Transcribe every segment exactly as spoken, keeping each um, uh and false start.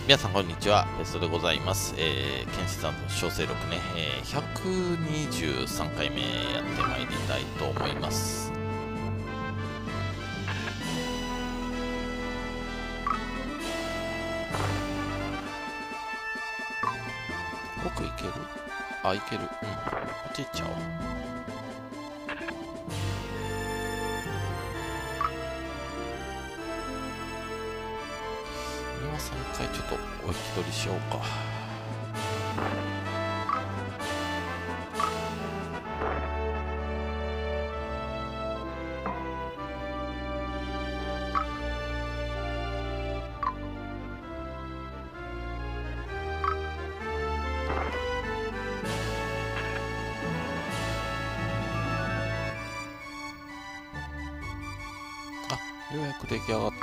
皆さんこんにちは、ベストでございます。えー、剣士さんの小生録ね、えー、ひゃくにじゅうさんかいめやってまいりたいと思います。奥行ける？あ、行ける。うん。こっち行っちゃおう。今さんかいちょっとお引き取りしようか。あ、ようやく出来上がった。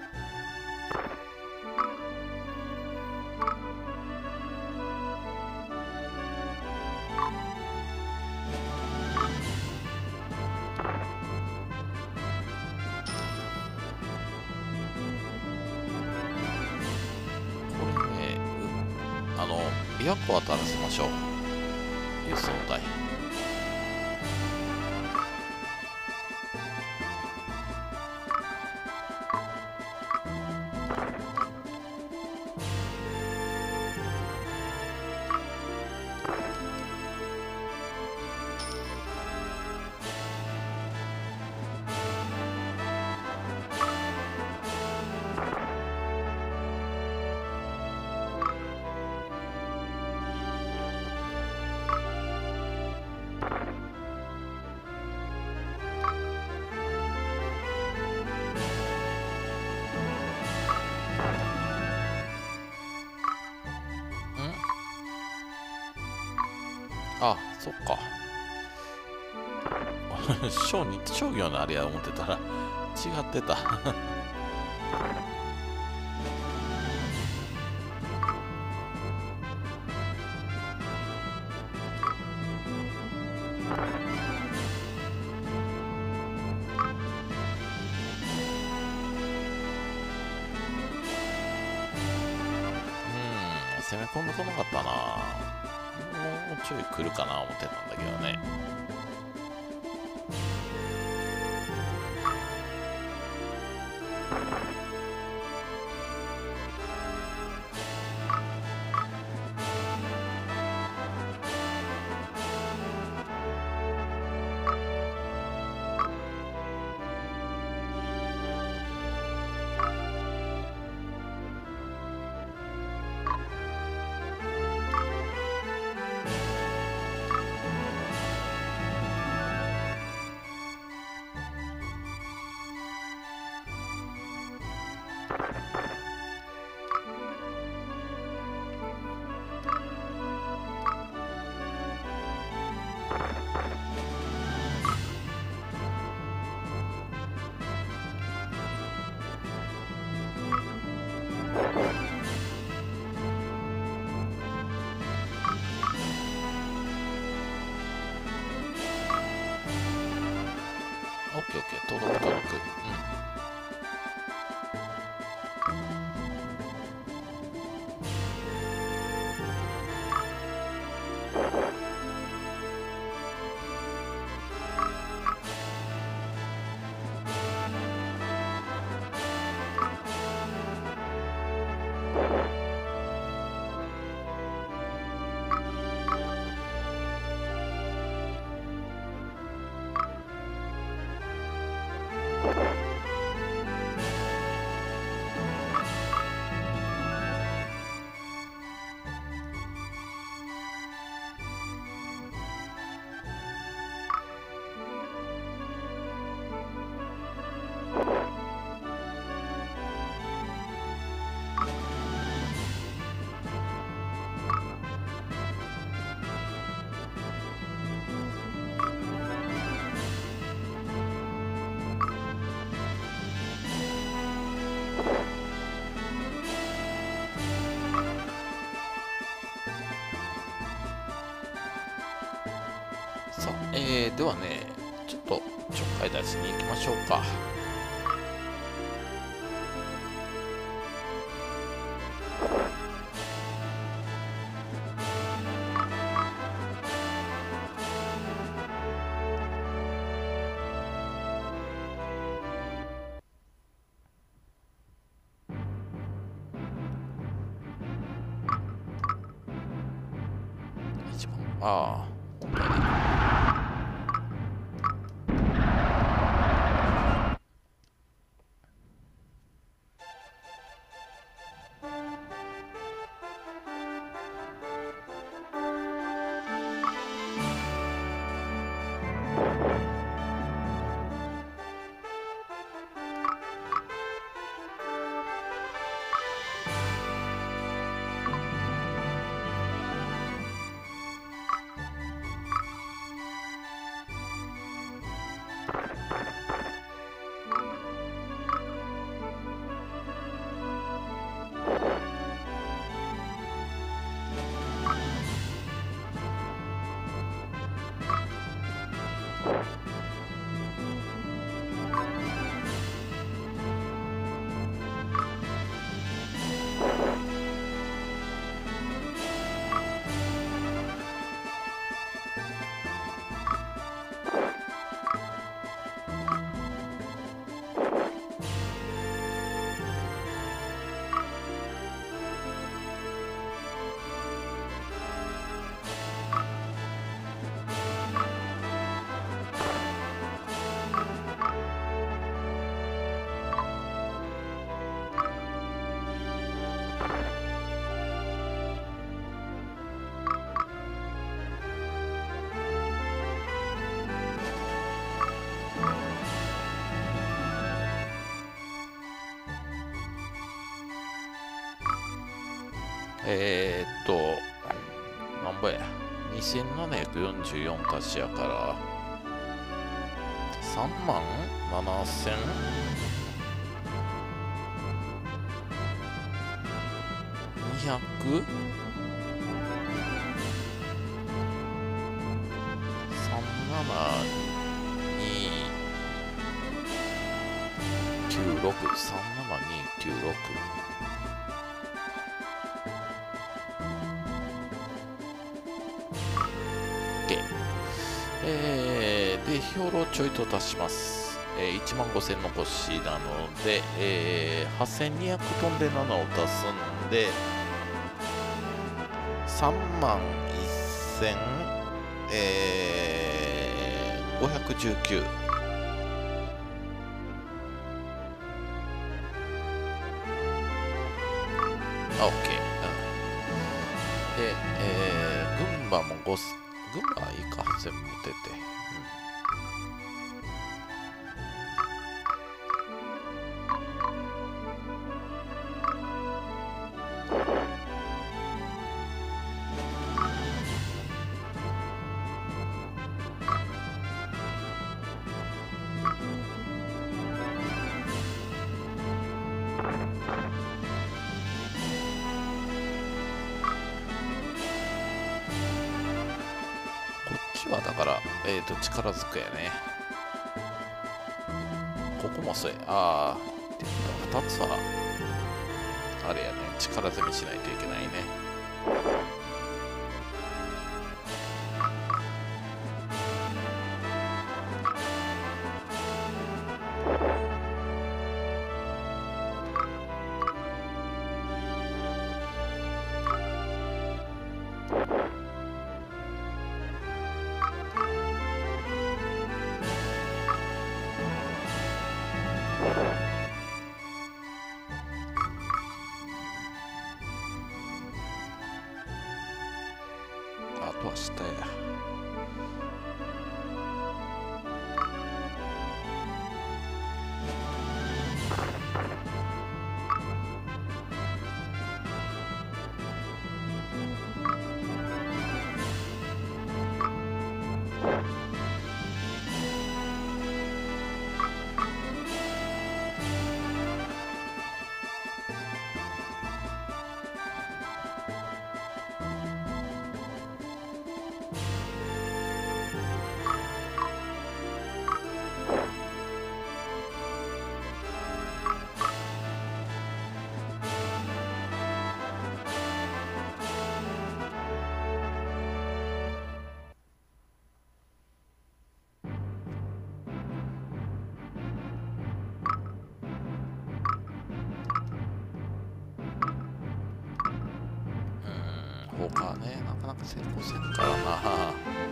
あの、琵琶湖渡らせましょう。輸送隊。あ、そっか。商に商業のあれや思ってたら違ってた。うん、攻め込んでこなかったな。もうちょい来るかな思ってたんだけどね。オッケーオッケー、届く届く。うん。さあ、えー、ではね、ちょっとちょっかい出しに行きましょうか。 ああ、本当に。えー、っと、なんぼや。にせんななひゃくよんじゅうよん足しやから、さんまんななせんにひゃく さんななにきゅうろく さんななにきゅうろくで、えー、で、兵糧ちょいと足します。えー、いちまんごせん残しなので、えー、はっせんにひゃくトンでななを足すんで、さんまんせんごひゃくじゅうきゅう。あ、OK。うん、で、えー、群馬もご、群馬はいいか、全部出て。はだから、えっ、ー、と、力ずくやね。ここもそうや。ああ、ってことはふたつは、あれやね、力攻めしないといけないね。あとは下や。 こうかね、なかなか成功せんからな。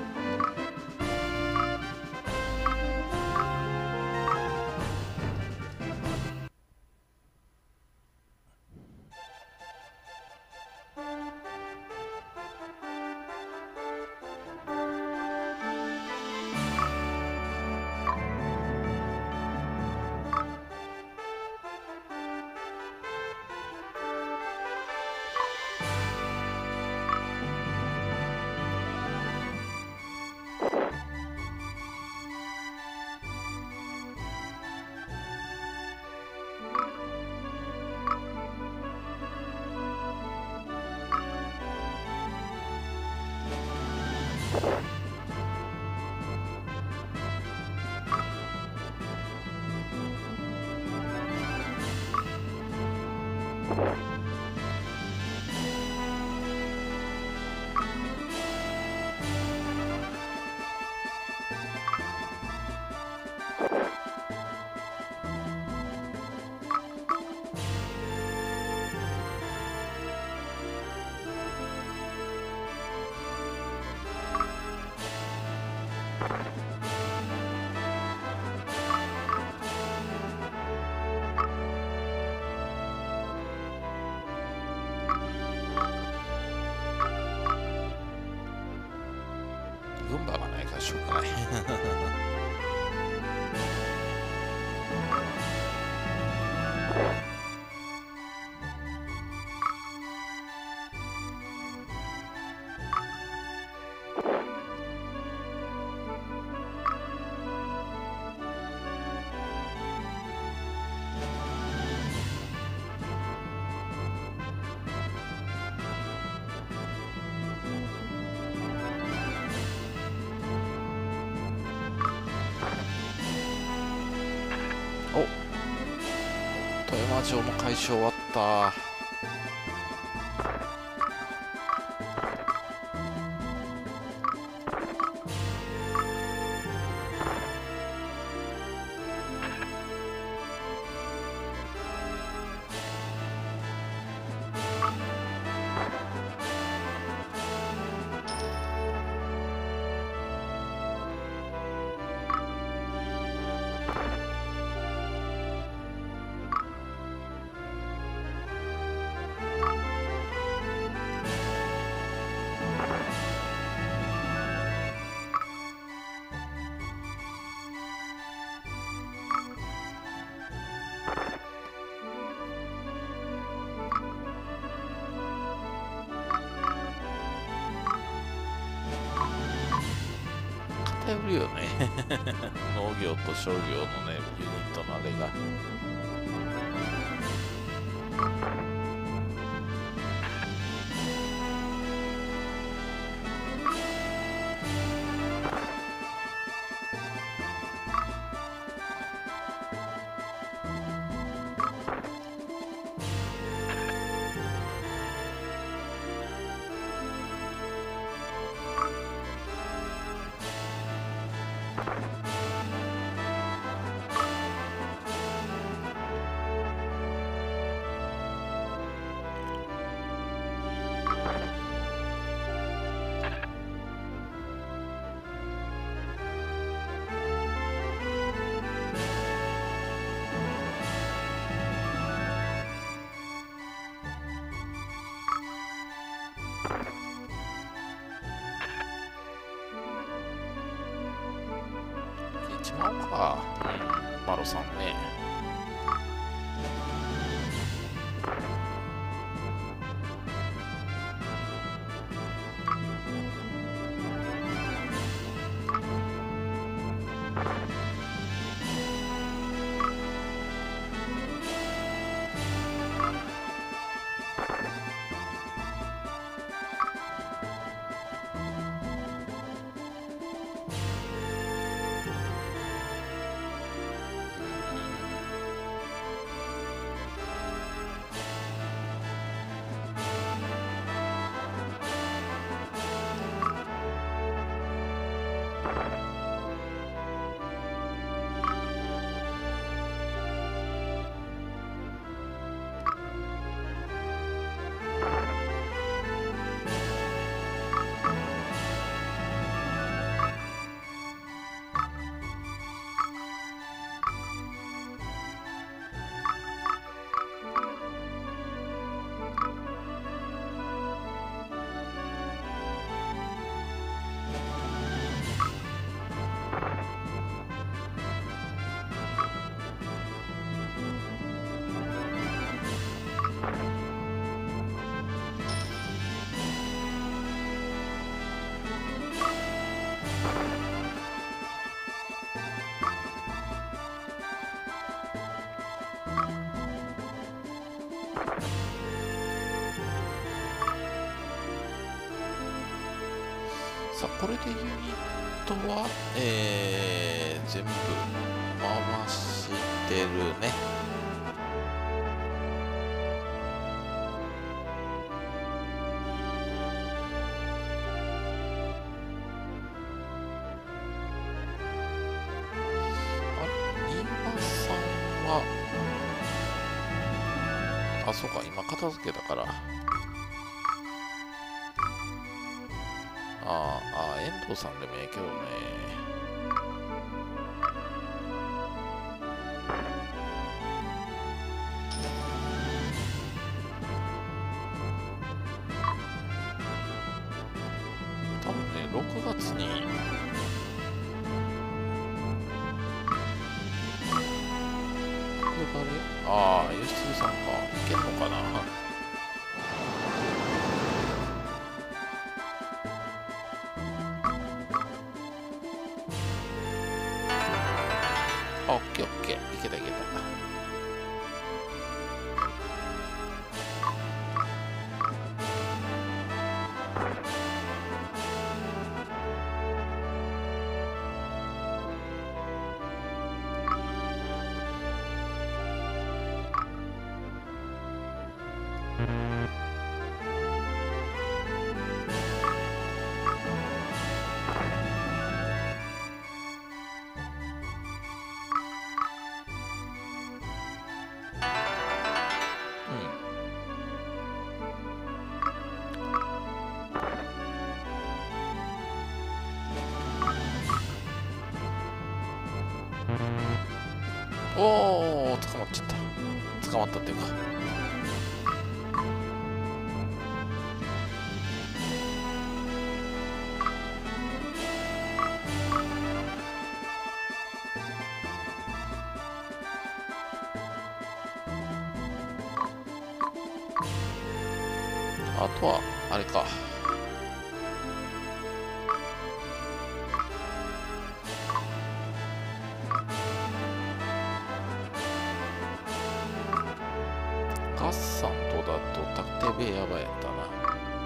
群馬がないからしょうがない。お、富山城も開始終わった。偏るよね。農業と商業のね、ユニットのあれが。しまおうか。うん、マロさんね。 さあこれでユニットは、えー、全部回してるね。あ、今さんはあ、そうか、今片付けだから。ああ、遠藤さんでもええけどね。多分ね、ろくがつに、これ誰？ああ、吉次さんか。いけんのかな？オッケーオッケー、いけたいけた。おお、捕まっちゃった。捕まったっていうか。あとは、あれか。ガッサンとだと縦部屋ばやったな。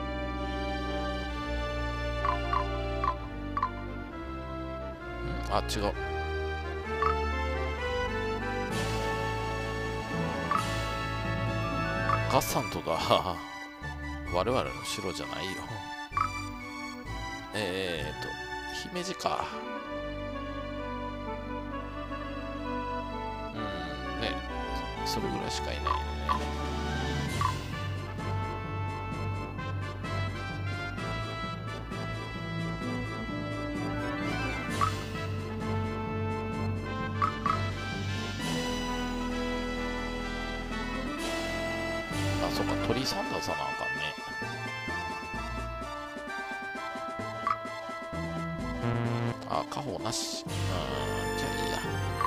うん、あ、違う。ガッサンとだ。我々の城じゃないよ。えーと、姫路か。うん、ね。それぐらいしかいないよね。あ、そっか、鳥さん出さなあかんね。あ、家宝なし。うん、じゃあいいや。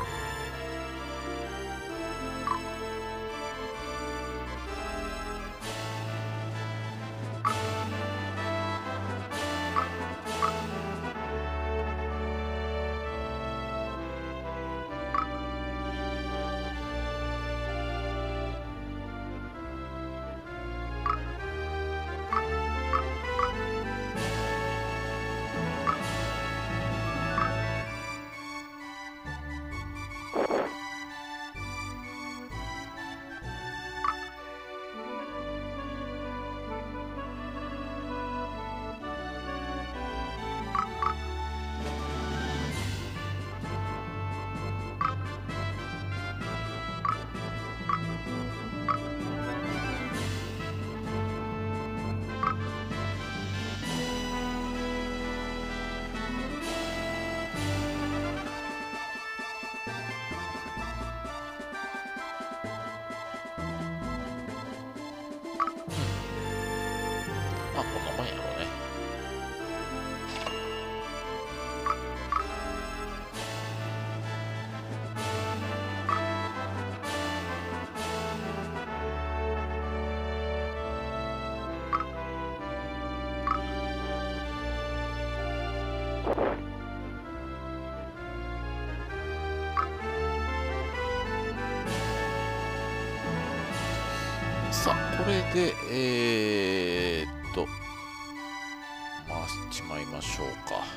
まあ、こんなもんやろうね。 さあ、これで、えー、っと、回しちまいましょうか。も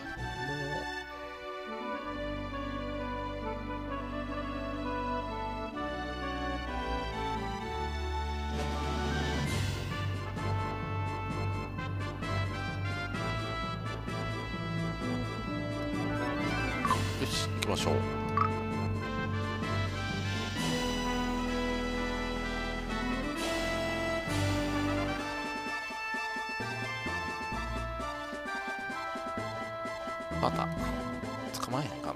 う、よし、行きましょう。また捕まえへんかな。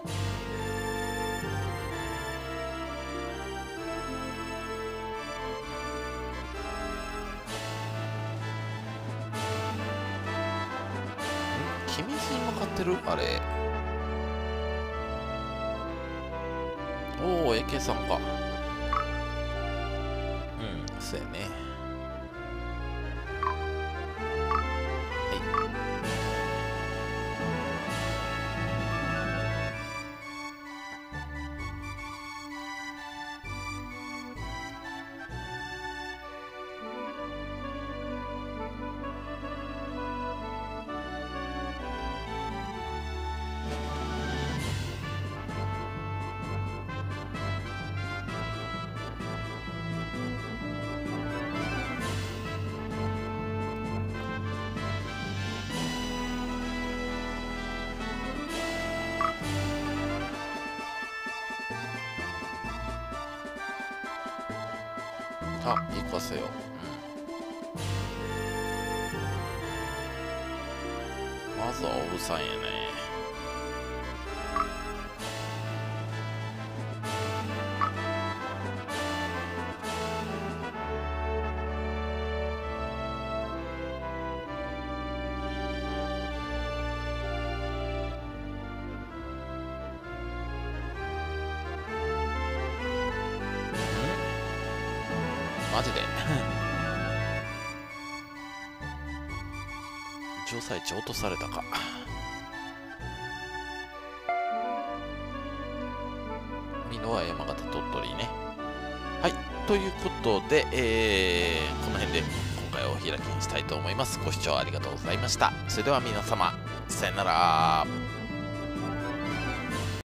君津に向かってるあれ。おお、エーケー さんか。うん、そうやね。あ、行かせよう。うん、まずはオブさんやね。マジで城塞地落とされたか。美濃は山形鳥取ね。はい、ということで、えー、この辺で今回はお開きにしたいと思います。ご視聴ありがとうございました。それでは皆様、さよなら。